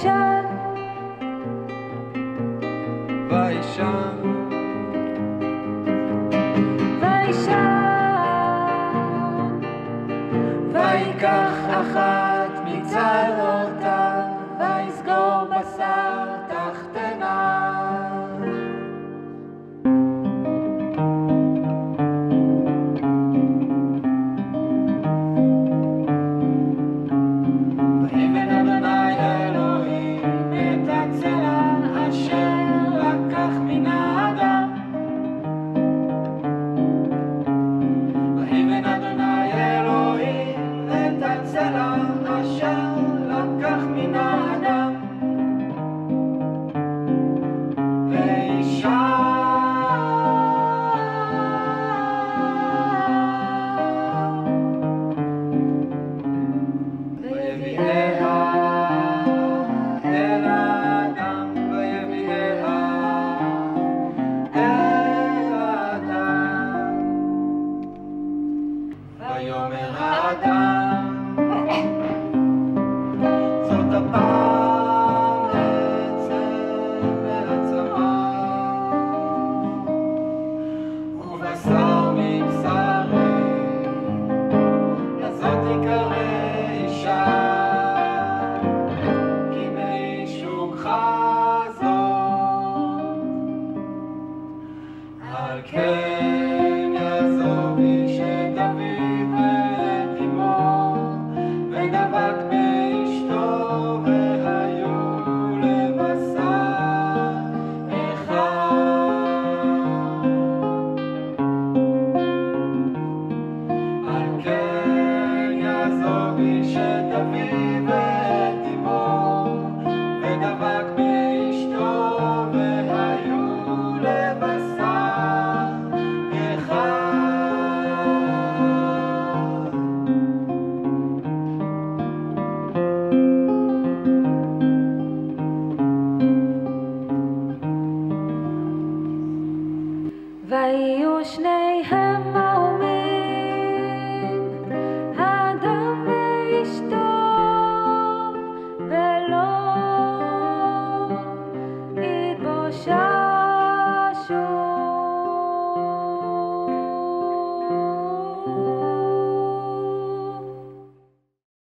וישן וישן ויקח אחת מצלותיו ויסגור בשר תחתיניו. ויבן אדוני אלוהים את הצלע אשר לקח מן האדם. ויבן אדוני אלוהים את הצלע אשר לקח מן האדם. ויביאיה אל האדם ויביאיה אל האדם. ויאמר האדם זאת הפעם עצם מעצמה ובשר מבשרי לזאת תיקרא אישה כי משוקך זאת. על כן יעזוב איש את אביו ואת אמו ודבק באשתו והיו לבשר אחד. על כן יעזוב איש את אביו ואת אמו ודבק באשתו והיו לבשר אחד. ויהיו שני